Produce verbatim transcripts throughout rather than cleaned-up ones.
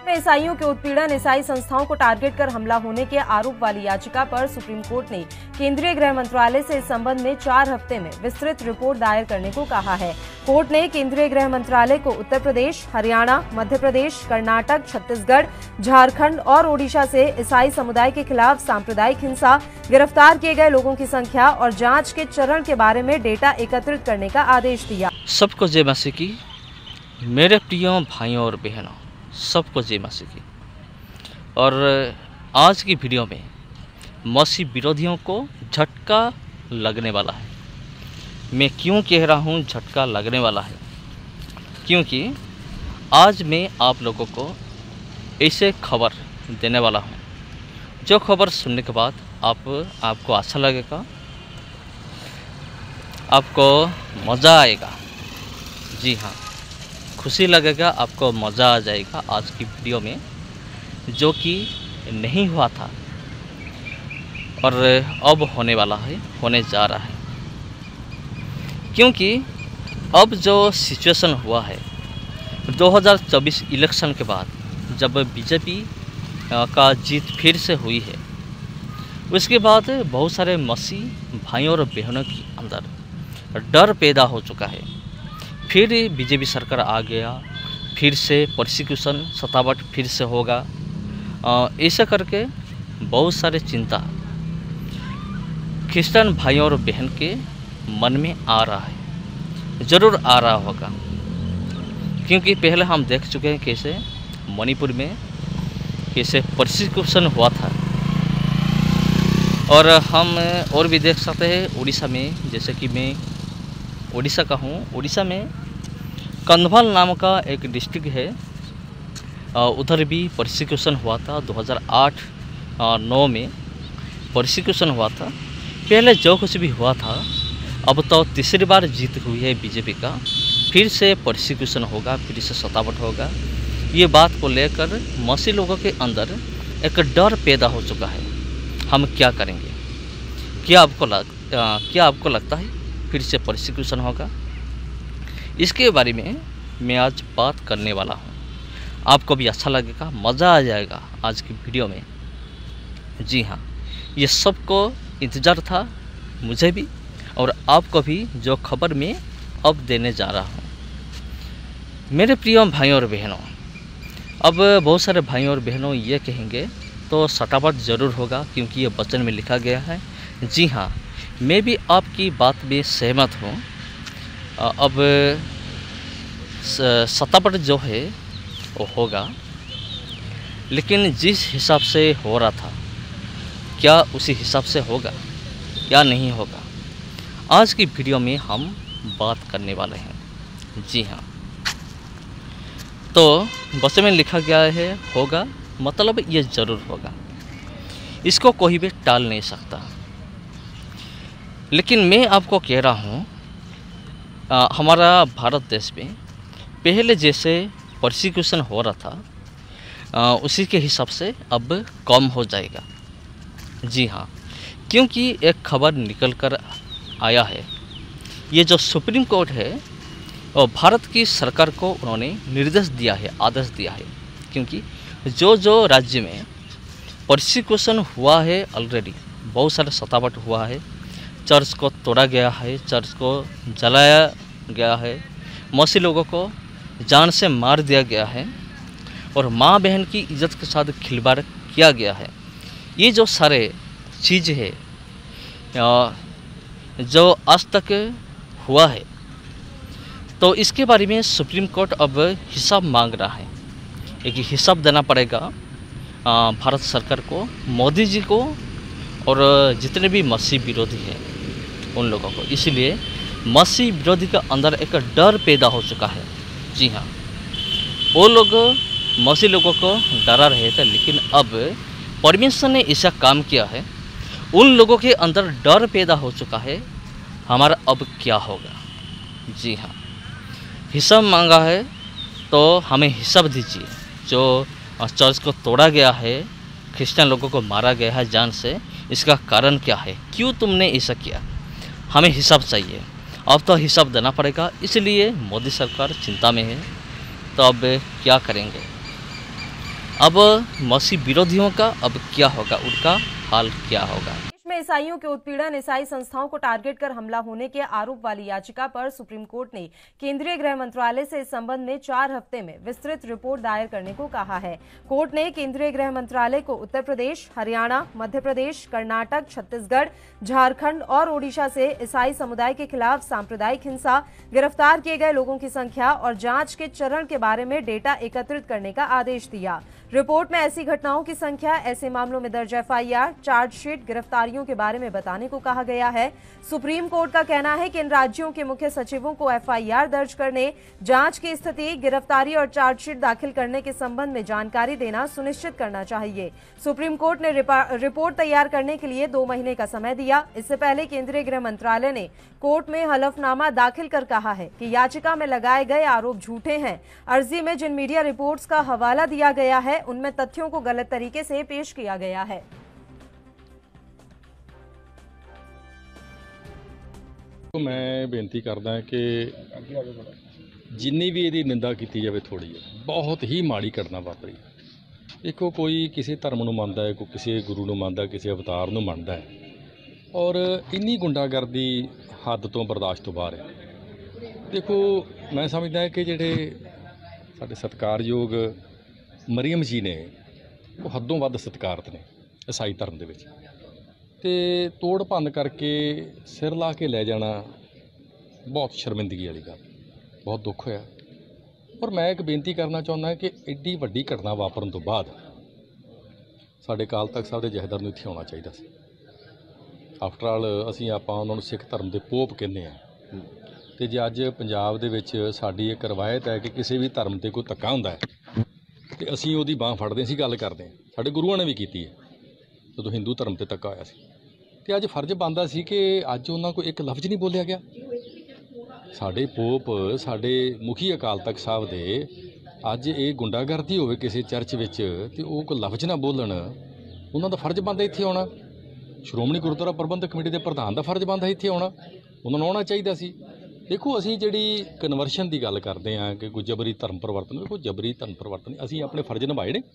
में ईसाइयों के उत्पीड़न, ईसाई संस्थाओं को टारगेट कर हमला होने के आरोप वाली याचिका पर सुप्रीम कोर्ट ने केंद्रीय गृह मंत्रालय से इस संबंध में चार हफ्ते में विस्तृत रिपोर्ट दायर करने को कहा है। कोर्ट ने केंद्रीय गृह मंत्रालय को उत्तर प्रदेश, हरियाणा, मध्य प्रदेश, कर्नाटक, छत्तीसगढ़, झारखंड और ओडिशा से ईसाई समुदाय के खिलाफ सांप्रदायिक हिंसा, गिरफ्तार किए गए लोगों की संख्या और जांच के चरण के बारे में डेटा एकत्रित करने का आदेश दिया। सबको जय मसीह की। मेरे प्रिय भाइयों और बहनों, सबको जय मसीह की। और आज की वीडियो में मसीह विरोधियों को झटका लगने वाला है। मैं क्यों कह रहा हूँ झटका लगने वाला है? क्योंकि आज मैं आप लोगों को ऐसे खबर देने वाला हूँ जो खबर सुनने के बाद आप आपको अच्छा लगेगा, आपको मज़ा आएगा। जी हाँ, खुशी लगेगा, आपको मज़ा आ जाएगा आज की वीडियो में, जो कि नहीं हुआ था और अब होने वाला है, होने जा रहा है। क्योंकि अब जो सिचुएशन हुआ है दो हज़ार चौबीस इलेक्शन के बाद, जब बीजेपी का जीत फिर से हुई है, उसके बाद बहुत सारे मसीह भाइयों और बहनों के अंदर डर पैदा हो चुका है। फिर बीजेपी सरकार आ गया, फिर से प्रोसिक्यूशन सतावट फिर से होगा, ऐसा करके बहुत सारे चिंता क्रिश्चियन भाइयों और बहन के मन में आ रहा है, ज़रूर आ रहा होगा। क्योंकि पहले हम देख चुके हैं कैसे मणिपुर में कैसे प्रोसिक्यूशन हुआ था, और हम और भी देख सकते हैं उड़ीसा में, जैसे कि मैं उड़ीसा का हूँ। उड़ीसा में कंधमाल नाम का एक डिस्ट्रिक्ट है, उधर भी प्रोसिक्यूशन हुआ था। दो हज़ार आठ नौ में प्रोसिक्यूशन हुआ था। पहले जो कुछ भी हुआ था, अब तो तीसरी बार जीत हुई है बीजेपी का, फिर से प्रोसिक्यूशन होगा, फिर से सतावट होगा। ये बात को लेकर मसीह लोगों के अंदर एक डर पैदा हो चुका है। हम क्या करेंगे? क्या आपको लग आ, क्या आपको लगता है फिर से प्रोसिक्यूशन होगा? इसके बारे में मैं आज बात करने वाला हूँ। आपको भी अच्छा लगेगा, मज़ा आ जाएगा आज की वीडियो में। जी हाँ, ये सबको इंतज़ार था, मुझे भी और आपको भी, जो खबर मैं अब देने जा रहा हूँ। मेरे प्रिय भाइयों और बहनों, अब बहुत सारे भाइयों और बहनों ये कहेंगे तो सतावट ज़रूर होगा, क्योंकि ये वचन में लिखा गया है। जी हाँ, मैं भी आपकी बात में सहमत हूँ। अब सतावट जो है वो होगा, लेकिन जिस हिसाब से हो रहा था, क्या उसी हिसाब से होगा या नहीं होगा, आज की वीडियो में हम बात करने वाले हैं। जी हाँ, तो वचन में लिखा गया है होगा, मतलब ये ज़रूर होगा, इसको कोई भी टाल नहीं सकता। लेकिन मैं आपको कह रहा हूँ, हमारा भारत देश में पहले जैसे प्रोसिक्यूशन हो रहा था, आ, उसी के हिसाब से अब कम हो जाएगा। जी हाँ, क्योंकि एक खबर निकल कर आया है। ये जो सुप्रीम कोर्ट है, और भारत की सरकार को उन्होंने निर्देश दिया है, आदेश दिया है। क्योंकि जो जो राज्य में प्रोसिक्यूशन हुआ है, ऑलरेडी बहुत सारा सतावट हुआ है, चर्च को तोड़ा गया है, चर्च को जलाया गया है, मसीह लोगों को जान से मार दिया गया है, और माँ बहन की इज्जत के साथ खिलवाड़ किया गया है। ये जो सारे चीज़ है जो आज तक हुआ है, तो इसके बारे में सुप्रीम कोर्ट अब हिसाब मांग रहा है। एक हिसाब देना पड़ेगा भारत सरकार को, मोदी जी को, और जितने भी मसीह विरोधी हैं उन लोगों को। इसलिए मसीह विरोधी के अंदर एक डर पैदा हो चुका है। जी हाँ, वो लोग मसीह लोगों को डरा रहे थे, लेकिन अब परमेश्वर ने ऐसा काम किया है, उन लोगों के अंदर डर पैदा हो चुका है, हमारा अब क्या होगा। जी हाँ, हिसाब मांगा है तो हमें हिसाब दीजिए। जो चर्च को तोड़ा गया है, क्रिश्चियन लोगों को मारा गया है जान से, इसका कारण क्या है? क्यों तुमने ऐसा किया? हमें हिसाब चाहिए। अब तो हिसाब देना पड़ेगा, इसलिए मोदी सरकार चिंता में है। तो अब क्या करेंगे? अब मसीह विरोधियों का अब क्या होगा, उनका हाल क्या होगा। में ईसाइयों के उत्पीड़न, ईसाई संस्थाओं को टारगेट कर हमला होने के आरोप वाली याचिका पर सुप्रीम कोर्ट ने केंद्रीय गृह मंत्रालय से इस संबंध में चार हफ्ते में विस्तृत रिपोर्ट दायर करने को कहा है। कोर्ट ने केंद्रीय गृह मंत्रालय को उत्तर प्रदेश, हरियाणा, मध्य प्रदेश, कर्नाटक, छत्तीसगढ़, झारखंड और ओडिशा से ईसाई समुदाय के खिलाफ सांप्रदायिक हिंसा, गिरफ्तार किए गए लोगों की संख्या और जांच के चरण के बारे में डेटा एकत्रित करने का आदेश दिया। रिपोर्ट में ऐसी घटनाओं की संख्या, ऐसे मामलों में दर्ज एफआईआर, चार्जशीट, गिरफ्तारियों के बारे में बताने को कहा गया है। सुप्रीम कोर्ट का कहना है कि इन राज्यों के मुख्य सचिवों को एफआईआर दर्ज करने, जांच की स्थिति, गिरफ्तारी और चार्जशीट दाखिल करने के संबंध में जानकारी देना सुनिश्चित करना चाहिए। सुप्रीम कोर्ट ने रिपोर्ट तैयार करने के लिए दो महीने का समय दिया। इससे पहले केंद्रीय गृह मंत्रालय ने कोर्ट में हलफनामा दाखिल कर कहा है कि याचिका में लगाए गए आरोप झूठे हैं। अर्जी में जिन मीडिया रिपोर्ट्स का हवाला दिया गया है उनमें तथ्यों को गलत तरीके से पेश किया गया है। तो मैं बेनती करदा कि जिन्नी भी इहदी निंदा की जाए थोड़ी है, बहुत ही माड़ी घटना वापरी। देखो, कोई किसी धर्म नूं मनदा है, कोई किसी गुरु नूं मनदा, किसी अवतार नूं मनदा है, और इन्नी गुंडागर्दी हद तो बर्दाश्त तो बाहर है। देखो, मैं समझदा है कि जिहड़े साडे सत्कारयोग मरियम जी ने वो हदों वध सत्कारत ने ईसाई धर्म दे विच, ते तोड़ भंन करके सिर ला के लै जाना बहुत शर्मिंदगी वाली गल, बहुत दुख होया। और मैं एक बेनती करना चाहुंदा कि एड्डी वड्डी घटना वापरन तो बाद साडे अकाल तख्त साहब दे जथेदार नूं इत्थे आउणा चाहीदा सी। आफ्टर आल असीं आपां उन्हां नूं सिख धर्म दे पोप कहने आ, ते जे अज पंजाब दे विच साडी एक रवायत है कि किसी भी धर्म ते कोई धक्का हुंदा है ते असीं उहदी बांह फड़दे सी, गल करदे हां। साडे गुरुआं ने भी कीती है जदों हिंदू धर्म ते धक्का होया सी, ते अज फर्ज बनदा सी कि अज उन्हां कोल एक लफ्ज़ नहीं बोलिया गया। साडे पोप, साडे मुखी अकाल तख्त साहब दे अज ये गुंडागर्दी होवे किसी चर्च विच ते ओह कोई लफ्ज़ ना बोलन, उन्हां दा फर्ज बनदा इत्थे आउणा। श्रोमणी गुरुद्वारा प्रबंधक कमेटी के प्रधान का फर्ज बनता इत्थे आउणा, उन्होंने आउणा चाहिए सी। देखो, असीं जिहड़ी कन्वर्शन की गल करते हैं कि कोई जबरी धर्म परिवर्तन, देखो जबरी धर्म परिवर्तन असीं अपने फर्ज निभाए ने।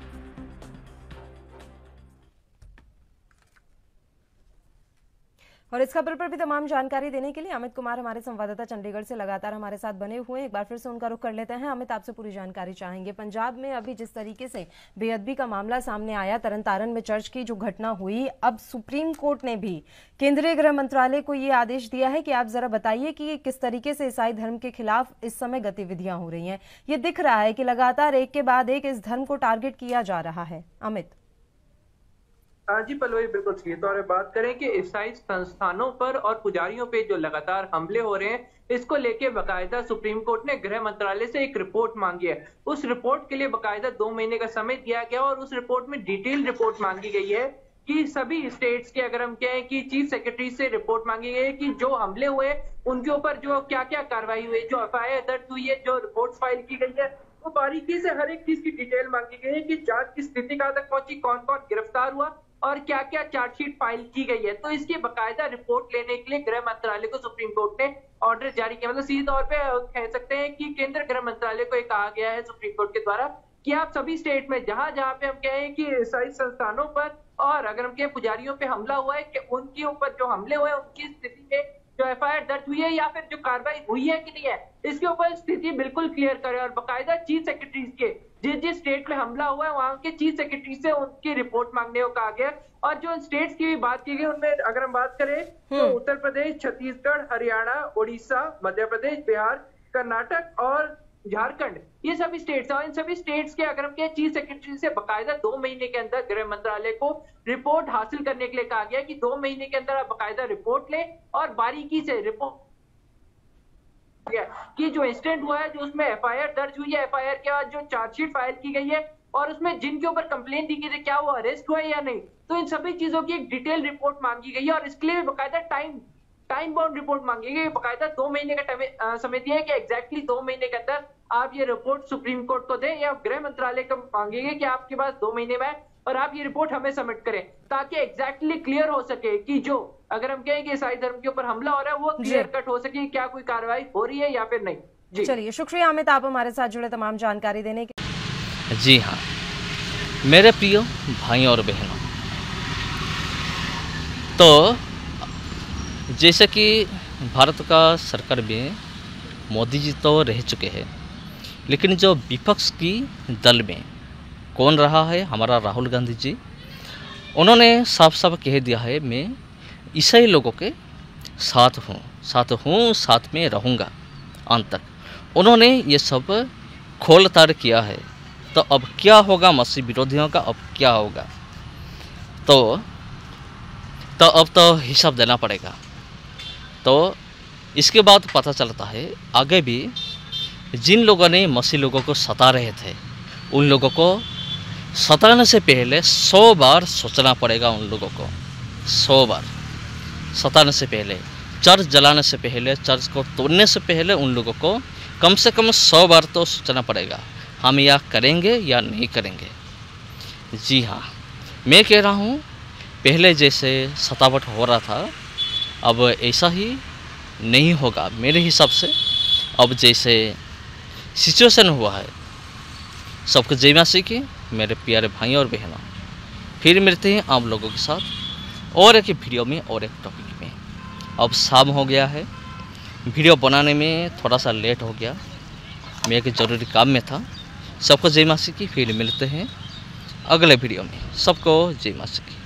और इस खबर पर भी तमाम जानकारी देने के लिए अमित कुमार हमारे संवाददाता चंडीगढ़ से लगातार हमारे साथ बने हुए हैं। एक बार फिर से उनका रुख कर लेते हैं। अमित, आपसे पूरी जानकारी चाहेंगे। पंजाब में अभी जिस तरीके से बेअदबी का मामला सामने आया, तरन तारण में चर्च की जो घटना हुई, अब सुप्रीम कोर्ट ने भी केंद्रीय गृह मंत्रालय को ये आदेश दिया है कि आप जरा बताइए कि किस तरीके से ईसाई धर्म के खिलाफ इस समय गतिविधियां हो रही हैं। ये दिख रहा है कि लगातार एक के बाद एक इस धर्म को टारगेट किया जा रहा है। अमित जी पल्लवी, बिल्कुल सही तौर पर बात करें कि ईसाई संस्थानों पर और पुजारियों पे जो लगातार हमले हो रहे हैं, इसको लेके बकायदा सुप्रीम कोर्ट ने गृह मंत्रालय से एक रिपोर्ट मांगी है। उस रिपोर्ट के लिए बकायदा दो महीने का समय दिया गया और उस रिपोर्ट में डिटेल रिपोर्ट मांगी गई है कि सभी स्टेट्स के, अगर हम कहें कि चीफ सेक्रेटरी से रिपोर्ट मांगी गई है कि जो हमले हुए उनके ऊपर जो क्या क्या कार्रवाई हुई, जो एफ आई आर दर्ज हुई है, जो रिपोर्ट फाइल की गई है, वो बारीकी से हर एक चीज की डिटेल मांगी गई है कि जांच की स्थिति कहां तक पहुंची, कौन कौन गिरफ्तार हुआ और क्या क्या चार्जशीट फाइल की गई है। तो इसकी बकायदा रिपोर्ट लेने के लिए गृह मंत्रालय को सुप्रीम कोर्ट ने ऑर्डर जारी किया। मतलब सीधे तौर पे कह सकते हैं कि केंद्र गृह मंत्रालय को एक कहा गया है सुप्रीम कोर्ट के द्वारा कि आप सभी स्टेट में जहां जहां पे हम कहें कि ईसाई संस्थानों पर और अगर हम कहें पुजारियों पे हमला हुआ है कि उनके ऊपर जो हमले हुए उनकी स्थिति में जो एफ आई आर दर्ज हुई है या फिर जो कार्रवाई हुई है कि नहीं है, इसके ऊपर स्थिति बिल्कुल क्लियर करे और बकायदा चीफ सेक्रेटरी के जिस जिस स्टेट में हमला हुआ है वहां के चीफ सेक्रेटरी से उनकी रिपोर्ट मांगने को कहा गया। और जो स्टेट्स की भी बात की गई उनमें अगर हम बात करें तो उत्तर प्रदेश, छत्तीसगढ़, हरियाणा, ओडिशा, मध्य प्रदेश, बिहार, कर्नाटक और झारखंड, ये सभी स्टेट्स हैं। इन सभी स्टेट्स के अगर हम कहें चीफ सेक्रेटरी से बकायदा दो महीने के अंदर गृह मंत्रालय को रिपोर्ट हासिल करने के लिए कहा गया कि दो महीने के अंदर आप बकायदा रिपोर्ट लें और बारीकी से रिपोर्ट कि जो इंसिडेंट हुआ है, जो उसमें एफ आई आर दर्ज हुई है, एफ आई आर के बाद जो चार्जशीट फाइल की गई है और उसमें जिनके ऊपर कंप्लेन दी गई थी क्या वो अरेस्ट हुए या नहीं, तो इन सभी चीजों की एक डिटेल रिपोर्ट मांगी गई है और इसके लिए बकायदा टाइम टाइम बाउंड रिपोर्ट मांगी गई। बकायदा दो महीने का समय दिया है कि एग्जैक्टली दो महीने के अंदर आप ये रिपोर्ट सुप्रीम कोर्ट को दें या गृह मंत्रालय को मांगेंगे कि आपके पास दो महीने में और आप ये रिपोर्ट हमें सबमिट करें ताकि एग्जैक्टली क्लियर हो सके कि जो अगर हम कहें कि ईसाई धर्म के ऊपर हमला हो रहा है वो क्लियर कट हो सके, क्या कोई कार्रवाई हो रही है या फिर नहीं। जी चलिए, शुक्रिया अमित, आप हमारे साथ जुड़े तमाम जानकारी देने के। जी हाँ, मेरे प्रिय भाई और बहनों, तो जैसे कि भारत का सरकार में मोदी जी तो रह चुके हैं, लेकिन जो विपक्ष की दल में कौन रहा है, हमारा राहुल गांधी जी, उन्होंने साफ साफ कह दिया है मैं ईसाई लोगों के साथ हूँ साथ हूँ साथ में रहूँगा अंत तक। उन्होंने ये सब खोल ताड़ किया है। तो अब क्या होगा मसीह विरोधियों का, अब क्या होगा? तो तो अब तो हिसाब देना पड़ेगा। तो इसके बाद पता चलता है आगे भी जिन लोगों ने मसीह लोगों को सता रहे थे, उन लोगों को सताने से पहले सौ बार सोचना पड़ेगा। उन लोगों को सौ बार सताने से पहले, चर्च जलाने से पहले, चर्च को तोड़ने से पहले उन लोगों को कम से कम सौ बार तो सोचना पड़ेगा, हम यह करेंगे या नहीं करेंगे। जी हाँ, मैं कह रहा हूँ पहले जैसे सतावट हो रहा था अब ऐसा ही नहीं होगा मेरे हिसाब से। अब जैसे सिचुएशन हुआ है, सबको जय मसीह की मेरे प्यारे भाई और बहनों। फिर मिलते हैं आप लोगों के साथ और एक वीडियो में और एक टॉपिक में। अब शाम हो गया है, वीडियो बनाने में थोड़ा सा लेट हो गया, मैं एक ज़रूरी काम में था। सबको जय मसीह की। फिर मिलते हैं अगले वीडियो में। सबको जय मसीह की।